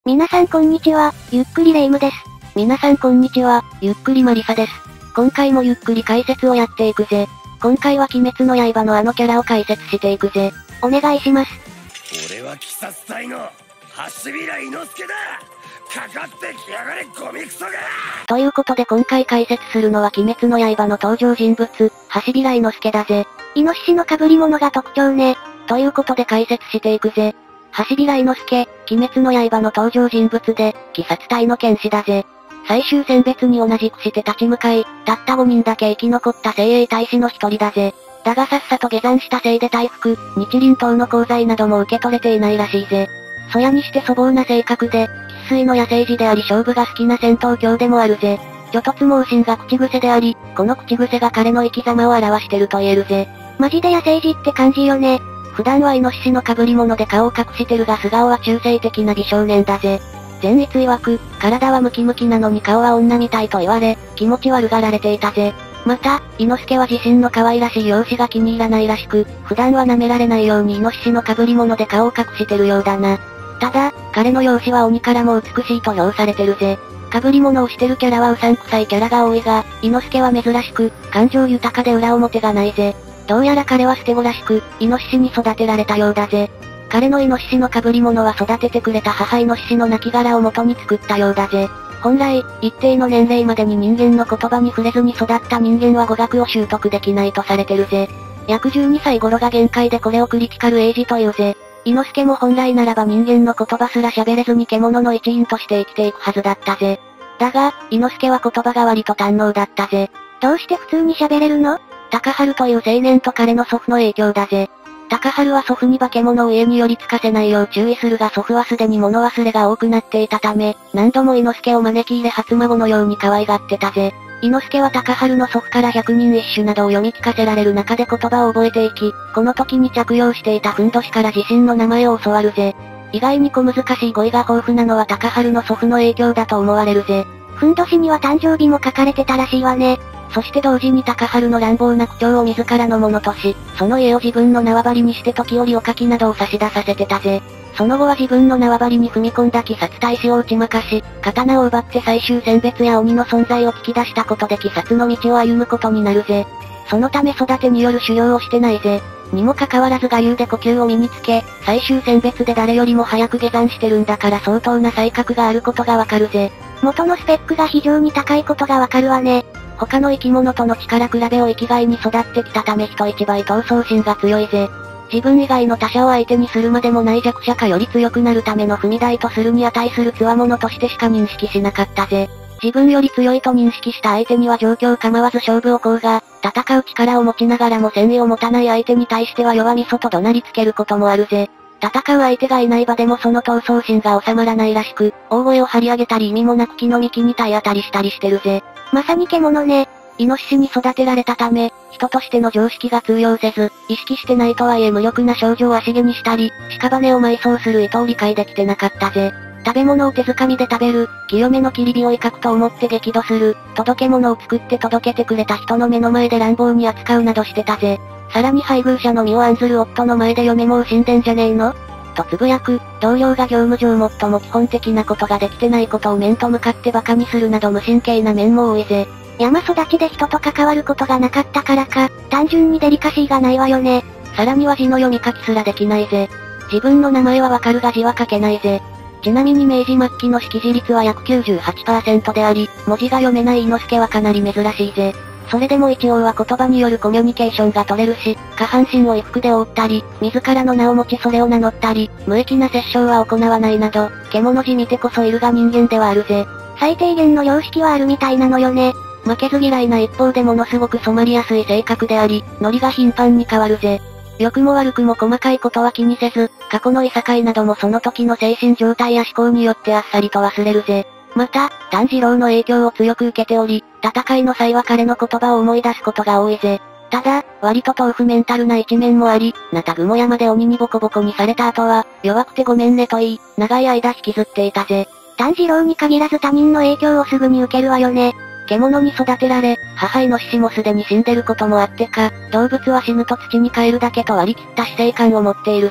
皆さんこんにちは、ゆっくりレ夢ムです。 皆さんこんにちは、ゆっくりマリサです。今回もゆっくり解説をやっていくぜ。今回は鬼滅の刃のあのキャラを解説していくぜ。 お願いします。 俺は鬼殺隊の橋平伊之助だ。かかってきやがれゴミクソが。 ということで今回解説するのは鬼滅の刃の登場人物、橋平伊之助だぜ。 イノシシの被り物が特徴ね。 ということで解説していくぜ。橋平伊之助、鬼滅の刃の登場人物で、鬼殺隊の剣士だぜ。最終戦別に同じくして立ち向かい、たった5人だけ生き残った精鋭大使の一人だぜ。だがさっさと下山したせいで大服、日輪等の功罪なども受け取れていないらしいぜ。そやにして粗暴な性格で、生粋の野生児であり勝負が好きな戦闘狂でもあるぜ。猪突猛進が口癖であり、この口癖が彼の生き様を表してると言えるぜ。 マジで野生児って感じよね。 普段はイノシシの被り物で顔を隠してるが素顔は中性的な美少年だぜ。善逸曰く、体はムキムキなのに顔は女みたいと言われ、気持ち悪がられていたぜ。また、伊之助は自身の可愛らしい容姿が気に入らないらしく、普段は舐められないようにイノシシの被り物で顔を隠してるようだな。ただ、彼の容姿は鬼からも美しいと評されてるぜ。被り物をしてるキャラはうさんくさいキャラが多いが、伊之助は珍しく、感情豊かで裏表がないぜ。どうやら彼は捨て子らしく、イノシシに育てられたようだぜ。彼のイノシシの被り物は育ててくれた母イノシシの亡骸を元に作ったようだぜ。本来、一定の年齢までに人間の言葉に触れずに育った人間は語学を習得できないとされてるぜ。約12歳頃が限界でこれをクリティカルエイジというぜ。伊之助も本来ならば人間の言葉すら喋れずに獣の一員として生きていくはずだったぜ。だが、伊之助は言葉が割と堪能だったぜ。 どうして普通に喋れるの？ 高春という青年と彼の祖父の影響だぜ。高春は祖父に化け物を家に寄りつかせないよう注意するが祖父はすでに物忘れが多くなっていたため、何度も伊之助を招き入れ初孫のように可愛がってたぜ。伊之助は高春の祖父から百人一首などを読み聞かせられる中で言葉を覚えていき、この時に着用していたふんどしから自身の名前を教わるぜ。意外に小難しい語彙が豊富なのは高春の祖父の影響だと思われるぜ。 ふんどしには誕生日も書かれてたらしいわね。 そして同時に高春の乱暴な口調を自らのものとし、その家を自分の縄張りにして時折おかきなどを差し出させてたぜ。その後は自分の縄張りに踏み込んだ鬼殺大使を打ち負かし、刀を奪って最終選別や鬼の存在を聞き出したことで鬼殺の道を歩むことになるぜ。そのため育てによる修行をしてないぜ。にもかかわらず我流で呼吸を身につけ、最終選別で誰よりも早く下山してるんだから相当な才覚があることがわかるぜ。 元のスペックが非常に高いことがわかるわね。 他の生き物との力比べを生きがいに育ってきたため人一倍闘争心が強いぜ。自分以外の他者を相手にするまでもない弱者かより強くなるための踏み台とするに値する強者としてしか認識しなかったぜ。自分より強いと認識した相手には状況構わず勝負をこうが、戦う力を持ちながらも戦意を持たない相手に対しては弱味噌と怒鳴りつけることもあるぜ。戦う相手がいない場でもその闘争心が収まらないらしく、大声を張り上げたり意味もなく木の幹に体当たりしたりしてるぜ。 まさに獣ね。 イノシシに育てられたため、人としての常識が通用せず、意識してないとはいえ無力な少女を足毛にしたり、屍を埋葬する意図を理解できてなかったぜ。食べ物を手づかみで食べる、清めの切り火を威嚇と思って激怒する、届け物を作って届けてくれた人の目の前で乱暴に扱うなどしてたぜ。さらに配偶者の身を案ずる夫の前で嫁もう死んでんじゃねえのとつぶやく、同僚が業務上最も基本的なことができてないことを面と向かって馬鹿にするなど無神経な面も多いぜ。 山育ちで人と関わることがなかったからか、単純にデリカシーがないわよね。 さらには字の読み書きすらできないぜ。自分の名前はわかるが字は書けないぜ。ちなみに明治末期の識字率は約 98% であり、文字が読めない伊之助はかなり珍しいぜ。それでも一応は言葉によるコミュニケーションが取れるし、下半身を衣服で覆ったり、自らの名を持ちそれを名乗ったり、無益な殺生は行わないなど、獣字見てこそいるが人間ではあるぜ。 最低限の良識はあるみたいなのよね。 負けず嫌いな一方でものすごく染まりやすい性格であり、ノリが頻繁に変わるぜ。良くも悪くも細かいことは気にせず、過去のいさかいなどもその時の精神状態や思考によってあっさりと忘れるぜ。また、炭治郎の影響を強く受けており、戦いの際は彼の言葉を思い出すことが多いぜ。ただ、割と豆腐メンタルな一面もあり、なたぐも山で鬼にボコボコにされた後は、弱くてごめんねと言い、長い間引きずっていたぜ。 炭治郎に限らず他人の影響をすぐに受けるわよね。 獣に育てられ、母イノシシもすでに死んでることもあってか、動物は死ぬと土に帰るだけと割り切った死生観を持っているぜ。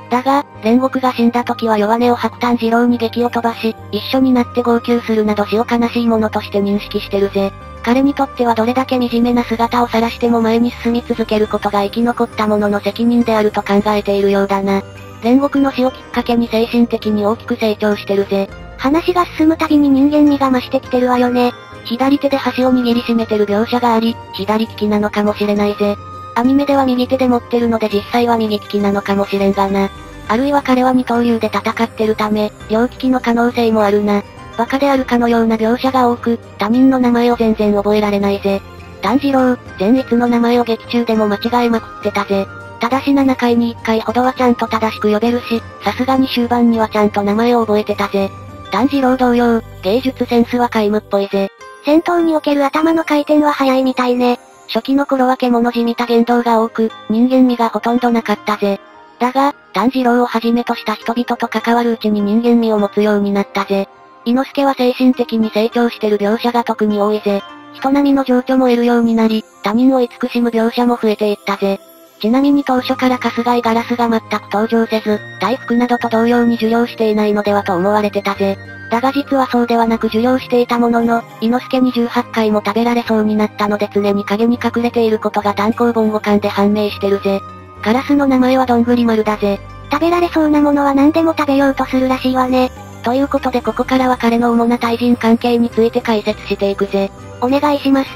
だが、煉獄が死んだ時は弱音を吐く炭治郎に檄を飛ばし、一緒になって号泣するなど死を悲しいものとして認識してるぜ。彼にとってはどれだけ惨めな姿を晒しても前に進み続けることが生き残った者の責任であると考えているようだな。煉獄の死をきっかけに精神的に大きく成長してるぜ。 話が進むたびに人間味が増してきてるわよね。 左手で箸を握りしめてる描写があり、左利きなのかもしれないぜ。アニメでは右手で持ってるので実際は右利きなのかもしれんがな。あるいは彼は二刀流で戦ってるため、両利きの可能性もあるな。バカであるかのような描写が多く、他人の名前を全然覚えられないぜ。炭治郎、善逸の名前を劇中でも間違えまくってたぜ。ただし7回に1回ほどはちゃんと正しく呼べるし、さすがに終盤にはちゃんと名前を覚えてたぜ。炭治郎同様、芸術センスは皆無っぽいぜ。 戦闘における頭の回転は早いみたいね。 初期の頃は獣じみた言動が多く、人間味がほとんどなかったぜ。だが、炭治郎をはじめとした人々と関わるうちに人間味を持つようになったぜ。伊之助は精神的に成長してる描写が特に多いぜ。人並みの情緒も得るようになり、他人を慈しむ描写も増えていったぜ。ちなみに当初から春日井ガラスが全く登場せず、大福などと同様に受領していないのではと思われてたぜ。だが実はそうではなく受領していたものの、伊之助に18回も食べられそうになったので常に影に隠れていることが単行本5巻で判明してるぜ。ガラスの名前はどんぐり丸だぜ。 食べられそうなものは何でも食べようとするらしいわね。 ということでここからは彼の主な対人関係について解説していくぜ。 お願いします。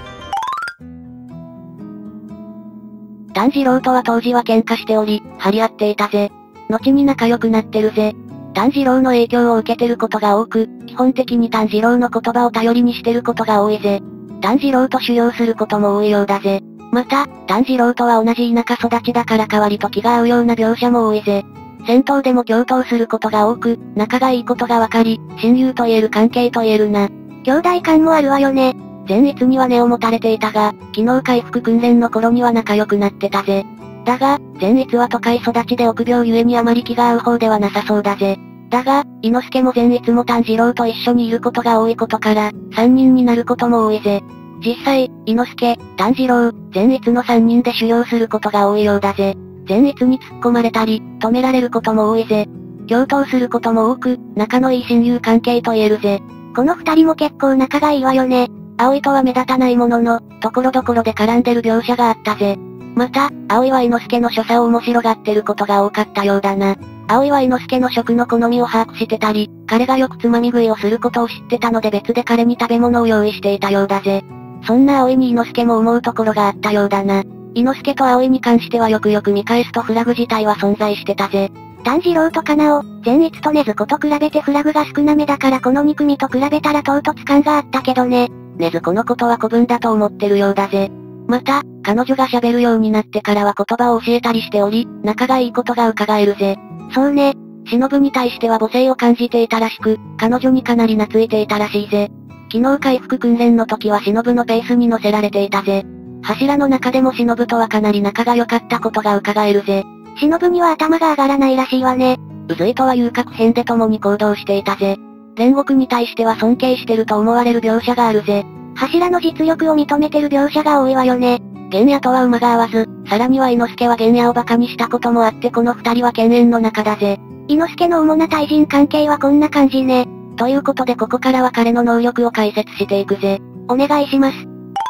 炭治郎とは当時は喧嘩しており、張り合っていたぜ。後に仲良くなってるぜ。炭治郎の影響を受けてることが多く、基本的に炭治郎の言葉を頼りにしてることが多いぜ。炭治郎と修行することも多いようだぜ。また、炭治郎とは同じ田舎育ちだから代わりと気が合うような描写も多いぜ。戦闘でも共闘することが多く、仲がいいことがわかり、親友と言える関係と言えるな。 兄弟感もあるわよね。 善逸には根を持たれていたが、機能回復訓練の頃には仲良くなってたぜ。だが、善逸は都会育ちで臆病ゆえにあまり気が合う方ではなさそうだぜ。だが、伊之助も善逸も炭治郎と一緒にいることが多いことから、3人になることも多いぜ。実際、伊之助、炭治郎、善逸の3人で修行することが多いようだぜ。善逸に突っ込まれたり、止められることも多いぜ。共闘することも多く、仲のいい親友関係と言えるぜ。 この2人も結構仲がいいわよね。 葵とは目立たないものの、ところどころで絡んでる描写があったぜ。また、葵は伊之助の所作を面白がってることが多かったようだな。葵は伊之助の食の好みを把握してたり、彼がよくつまみ食いをすることを知ってたので別で彼に食べ物を用意していたようだぜ。そんな葵に伊之助も思うところがあったようだな。伊之助と葵に関してはよくよく見返すとフラグ自体は存在してたぜ。 炭治郎とカナオ、善逸と禰豆子と比べてフラグが少なめだからこの2組と比べたら唐突感があったけどね。 禰豆子のことは子分だと思ってるようだぜ。また、彼女が喋るようになってからは言葉を教えたりしており、仲がいいことが伺えるぜ。 そうね。 忍に対しては母性を感じていたらしく、彼女にかなり懐いていたらしいぜ。機能回復訓練の時は忍のペースに乗せられていたぜ。柱の中でも忍とはかなり仲が良かったことが伺えるぜ。 忍には頭が上がらないらしいわね。 うずいとは遊郭編で共に行動していたぜ。煉獄に対しては尊敬してると思われる描写があるぜ。 柱の実力を認めてる描写が多いわよね。 玄也とは馬が合わず、さらには伊之助は玄也を馬鹿にしたこともあってこの二人は犬猿の仲だぜ。 伊之助の主な対人関係はこんな感じね。 ということでここからは彼の能力を解説していくぜ。 お願いします。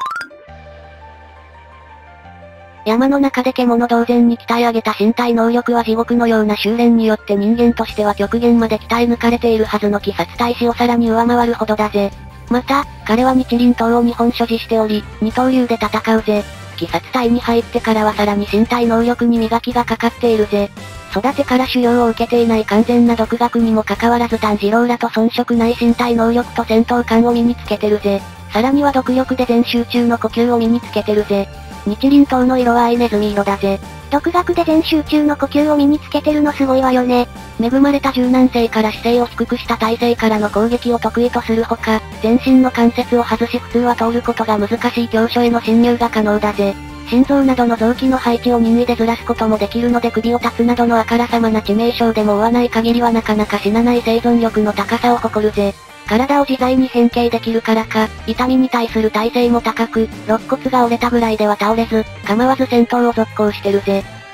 山の中で獣同然に鍛え上げた身体能力は地獄のような修練によって人間としては極限まで鍛え抜かれているはずの鬼殺大使をさらに上回るほどだぜ。また、彼は日輪刀を2本所持しており、二刀流で戦うぜ。鬼殺隊に入ってからはさらに身体能力に磨きがかかっているぜ。育てから修行を受けていない完全な独学にもかかわらず炭治郎らと遜色ない身体能力と戦闘感を身につけてるぜ。さらには独力で全集中の呼吸を身につけてるぜ。日輪刀の色は藍ネズミ色だぜ。 独学で全集中の呼吸を身につけてるのすごいわよね。 恵まれた柔軟性から姿勢を低くした体勢からの攻撃を得意とするほか、全身の関節を外し普通は通ることが難しい境所への侵入が可能だぜ。心臓などの臓器の配置を任意でずらすこともできるので首を立つなどのあからさまな致命傷でも負わない限りはなかなか死なない生存力の高さを誇るぜ。体を自在に変形できるからか、痛みに対する耐性も高く、肋骨が折れたぐらいでは倒れず、構わず戦闘を続行してるぜ。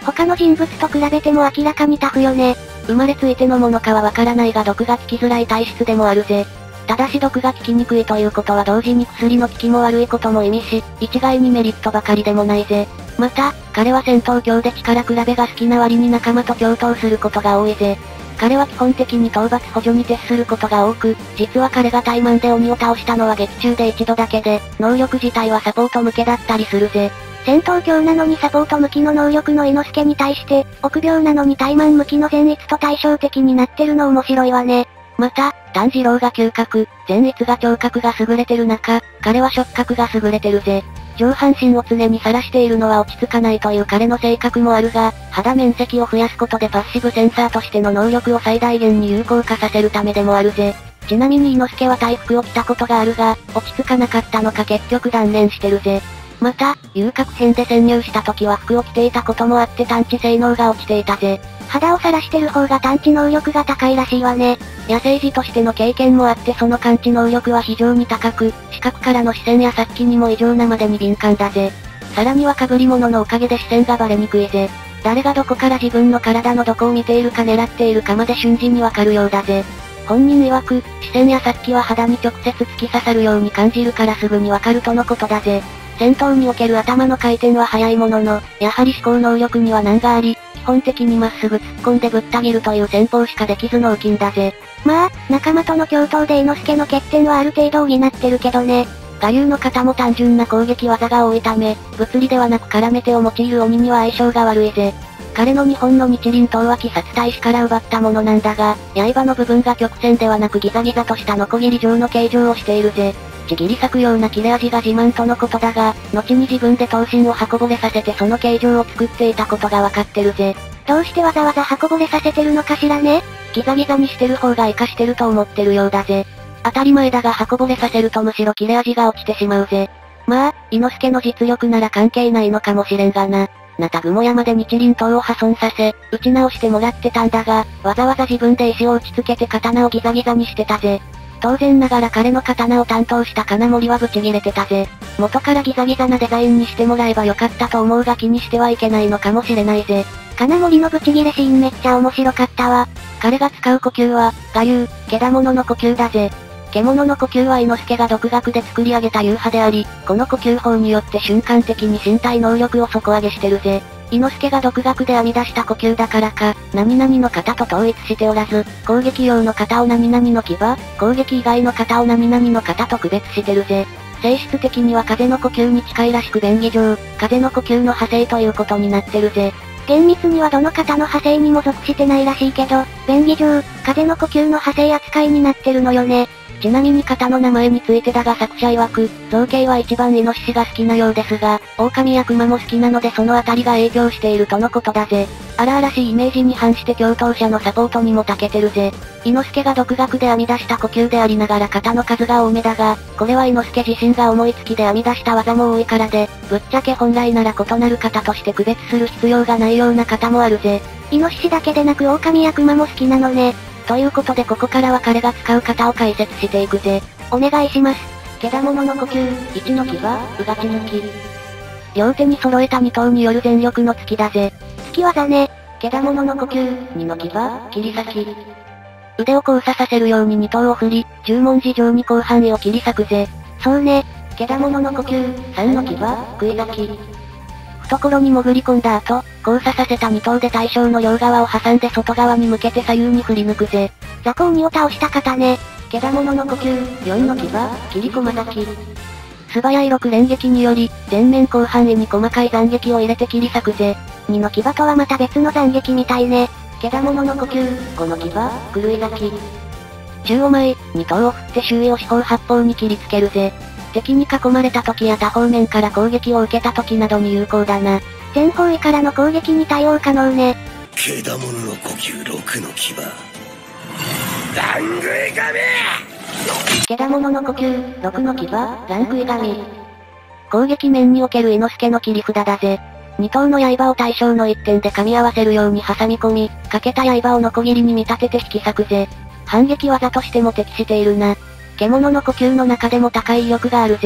他の人物と比べても明らかにタフよね。 生まれついてのものかはわからないが毒が効きづらい体質でもあるぜ。ただし毒が効きにくいということは同時に薬の効きも悪いことも意味し、一概にメリットばかりでもないぜ。また、彼は戦闘狂で力比べが好きな割に仲間と共闘することが多いぜ。彼は基本的に討伐補助に徹することが多く、実は彼が怠慢で鬼を倒したのは劇中で一度だけで、能力自体はサポート向けだったりするぜ。 戦闘狂なのにサポート向きの能力の伊之助に対して、臆病なのに怠慢向きの善逸と対照的になってるの面白いわね。 また、炭治郎が嗅覚、善逸が聴覚が優れてる中、彼は触覚が優れてるぜ。上半身を常に晒しているのは落ち着かないという彼の性格もあるが、肌面積を増やすことでパッシブセンサーとしての能力を最大限に有効化させるためでもあるぜ。ちなみに伊之助は大服を着たことがあるが、落ち着かなかったのか結局断念してるぜ。また、遊郭編で潜入した時は服を着ていたこともあって探知性能が落ちていたぜ。 肌を晒してる方が探知能力が高いらしいわね。 野生児としての経験もあってその感知能力は非常に高く、視覚からの視線や殺気にも異常なまでに敏感だぜ。さらには被り物のおかげで視線がバレにくいぜ。誰がどこから自分の体のどこを見ているか狙っているかまで瞬時にわかるようだぜ。本人曰く、視線や殺気は肌に直接突き刺さるように感じるからすぐにわかるとのことだぜ。戦闘における頭の回転は速いものの、やはり思考能力には難があり、基本的にまっすぐ突っ込んでぶった切るという戦法しかできずの大金だぜ。 まあ、仲間との共闘で伊之助の欠点はある程度補ってるけどね。 我流の方も単純な攻撃技が多いため、物理ではなく絡め手を用いる鬼には相性が悪いぜ。彼の日本の日輪刀は鬼殺大使から奪ったものなんだが、刃の部分が曲線ではなくギザギザとしたノコギリ状の形状をしているぜ。ちぎり裂くような切れ味が自慢とのことだが、後に自分で刀身を刃こぼれさせてその形状を作っていたことがわかってるぜ。 どうしてわざわざ刃こぼれさせてるのかしらね。 ギザギザにしてる方が活かしてると思ってるようだぜ。当たり前だが刃こぼれさせるとむしろ切れ味が落ちてしまうぜ。まあ、伊之助の実力なら関係ないのかもしれんがな。なたぐも山で日輪刀を破損させ、打ち直してもらってたんだが、わざわざ自分で石を打ち付けて刀をギザギザにしてたぜ。当然ながら彼の刀を担当した金森はブチギレてたぜ。元からギザギザなデザインにしてもらえばよかったと思うが気にしてはいけないのかもしれないぜ。 金森のブチギレシーンめっちゃ面白かったわ。 彼が使う呼吸は、我流、獣の呼吸だぜ。獣の呼吸は伊之助が独学で作り上げた流派であり、この呼吸法によって瞬間的に身体能力を底上げしてるぜ。伊之助が独学で編み出した呼吸だからか、何々の型と統一しておらず、攻撃用の型を何々の牙、攻撃以外の型を何々の型と区別してるぜ。性質的には風の呼吸に近いらしく便宜上、風の呼吸の派生ということになってるぜ。 厳密にはどの型の派生にも属してないらしいけど、便宜上、風の呼吸の派生扱いになってるのよね。 ちなみに型の名前についてだが作者曰く、造形は一番イノシシが好きなようですが、狼や熊も好きなのでそのあたりが影響しているとのことだぜ。荒々しいイメージに反して共闘者のサポートにも長けてるぜ。伊之助が独学で編み出した呼吸でありながら型の数が多めだが、これは伊之助自身が思いつきで編み出した技も多いからで、ぶっちゃけ本来なら異なる型として区別する必要がないような型もあるぜ。 イノシシだけでなく狼や熊も好きなのね。 ということでここからは彼が使う型を解説していくぜ。 お願いします。 獣の呼吸、1の牙、うがち抜き。両手に揃えた2刀による全力の突きだぜ。 突き技ね。 獣の呼吸、2の牙、切り裂き。腕を交差させるように2刀を振り、十文字状に広範囲を切り裂くぜ。 そうね。 獣の呼吸、3の牙、食い裂き。懐に潜り込んだ後、交差させた2刀で対象の両側を挟んで外側に向けて左右に振り抜くぜ。 雑魚鬼を倒した方ね。 獣の呼吸、4の牙、切り駒咲き。素早い6連撃により、全面広範囲に細かい斬撃を入れて切り裂くぜ。 2の牙とはまた別の斬撃みたいね。 獣の呼吸、5の牙、狂い咲き。銃を前、2刀を振って周囲を四方八方に切りつけるぜ。敵に囲まれた時や多方面から攻撃を受けた時などに有効だな。 全方位からの攻撃に対応可能ね。 獣の呼吸6の牙。ラングイガミ！ 獣の呼吸、6の牙、ランクイガミ。攻撃面における伊之助の切り札だぜ。2刀の刃を対象の一点で噛み合わせるように挟み込み、かけた刃をノコギリに見立てて引き裂くぜ。反撃技としても適しているな。獣の呼吸の中でも高い威力があるぜ。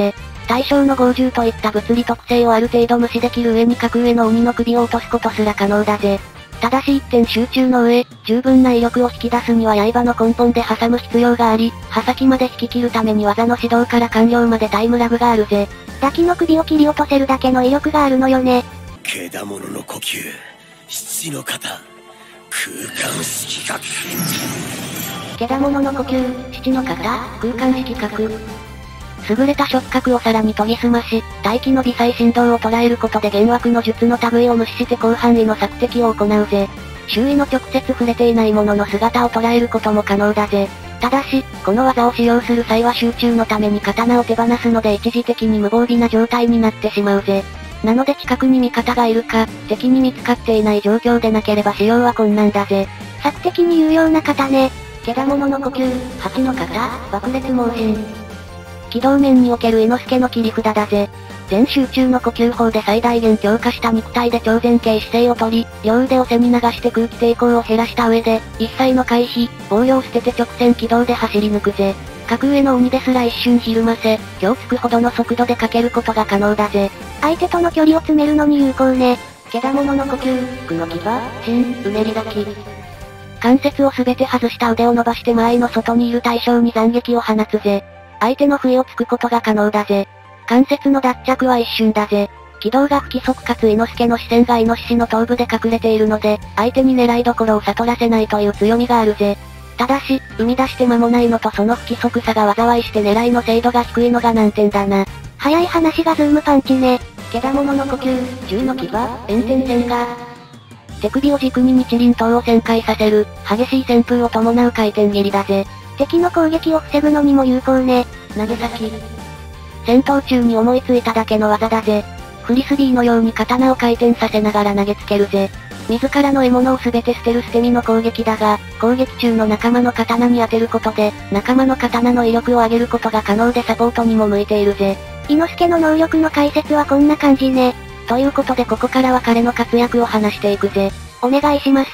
大将の豪獣といった物理特性をある程度無視できる上に格上の鬼の首を落とすことすら可能だぜ。ただし一点集中の上、十分な威力を引き出すには刃の根本で挟む必要があり、刃先まで引き切るために技の指導から完了までタイムラグがあるぜ。 ダキの首を切り落とせるだけの威力があるのよね。 獣の呼吸、七の型、空間色覚。 獣の呼吸、七の型、空間色覚。優れた触覚をさらに研ぎ澄まし、大気の微細振動を捉えることで幻惑の術の類を無視して広範囲の索敵を行うぜ。周囲の直接触れていないものの姿を捉えることも可能だぜ。ただし、この技を使用する際は集中のために刀を手放すので一時的に無防備な状態になってしまうぜ。なので近くに味方がいるか、敵に見つかっていない状況でなければ使用は困難だぜ。 索敵に有用な型ね。 獣の呼吸、八の型、爆裂猛進。機動面における伊之助の切り札だぜ。全集中の呼吸法で最大限強化した肉体で超前傾姿勢をとり、両腕を背に流して空気抵抗を減らした上で、一切の回避、防御を捨てて直線軌道で走り抜くぜ。格上の鬼ですら一瞬ひるませ、今日つくほどの速度で駆けることが可能だぜ。 相手との距離を詰めるのに有効ね。 獣の呼吸、苦の牙、芯、うねり咲き。関節をすべて外した腕を伸ばして間合いの外にいる対象に斬撃を放つぜ。相手の不意をつくことが可能だぜ。関節の脱着は一瞬だぜ。軌道が不規則かつ伊之助の視線がイノシシの頭部で隠れているので、相手に狙いどころを悟らせないという強みがあるぜ。ただし、生み出して間もないのとその不規則さが災いして狙いの精度が低いのが難点だな。 早い話がズームパンチね。 獣の呼吸、銃の牙、炎天線が。手首を軸に日輪刀を旋回させる、激しい旋風を伴う回転斬りだぜ。 敵の攻撃を防ぐのにも有効ね。 投げ先。戦闘中に思いついただけの技だぜ。フリスビーのように刀を回転させながら投げつけるぜ。自らの獲物をすべて捨てる捨て身の攻撃だが、攻撃中の仲間の刀に当てることで、仲間の刀の威力を上げることが可能でサポートにも向いているぜ。 伊之助の能力の解説はこんな感じね。 ということでここからは彼の活躍を話していくぜ。 お願いします。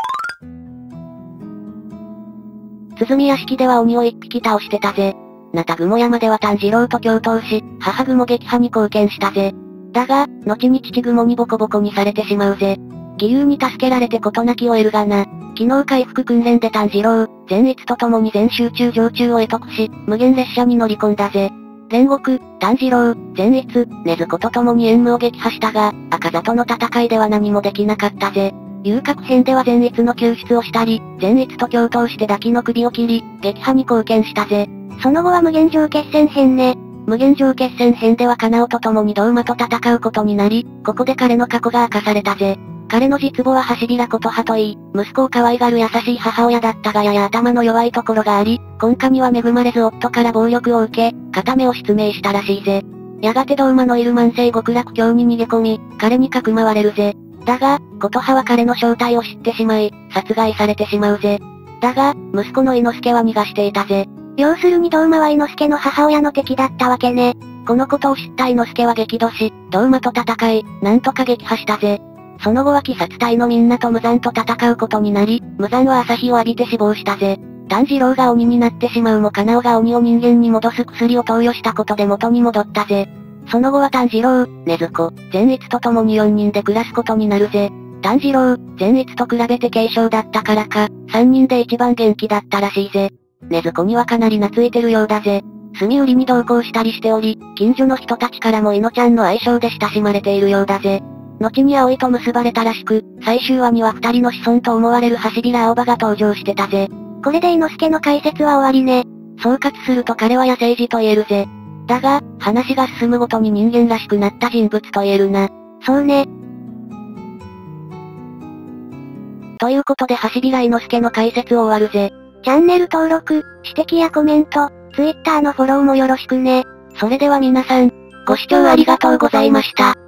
鼓屋敷では鬼を一匹倒してたぜ。なた雲山では炭治郎と共闘し、母雲撃破に貢献したぜ。だが、後に父雲にボコボコにされてしまうぜ。義勇に助けられて事なきを得るがな。機能回復訓練で炭治郎、善逸と共に全集中常駐を得得し、無限列車に乗り込んだぜ。煉獄、炭治郎、善逸、禰豆子と共に縁武を撃破したが、赤座との戦いでは何もできなかったぜ。遊郭編では善逸の救出をしたり、善逸と共闘してダキの首を切り、撃破に貢献したぜ。 その後は無限城決戦編ね。 無限城決戦編ではカナオと共にドウマと戦うことになり、ここで彼の過去が明かされたぜ。彼の実母はハシビラ琴葉といい、息子を可愛がる優しい母親だったがやや頭の弱いところがあり、婚家には恵まれず夫から暴力を受け、片目を失明したらしいぜ。やがてドウマのいる万世極楽郷に逃げ込み、彼にかくまわれるぜ。だが、琴葉は彼の正体を知ってしまい、殺害されてしまうぜ。だが、息子の伊之助は逃がしていたぜ。 要するにドウマは伊之助の母親の敵だったわけね。 このことを知った伊之助は激怒し、ドウマと戦い、なんとか撃破したぜ。その後は鬼殺隊のみんなと無惨と戦うことになり、無惨は朝日を浴びて死亡したぜ。炭治郎が鬼になってしまうもカナオが鬼を人間に戻す薬を投与したことで元に戻ったぜ。その後は炭治郎、禰豆子、善逸と共に4人で暮らすことになるぜ。炭治郎、善逸と比べて軽症だったからか、3人で一番元気だったらしいぜ。禰豆子にはかなり懐いてるようだぜ。炭売りに同行したりしており、近所の人たちからもいのちゃんの愛称で親しまれているようだぜ。後に葵と結ばれたらしく、最終話には二人の子孫と思われるハシビラ青葉が登場してたぜ。 これで伊之助の解説は終わりね。 総括すると彼は野生児と言えるぜ。だが、話が進むごとに人間らしくなった人物と言えるな。 そうね。 ということでハシビラ伊之助の解説を終わるぜ。 チャンネル登録、指摘やコメント、Twitter のフォローもよろしくね。 それでは皆さん、ご視聴ありがとうございました。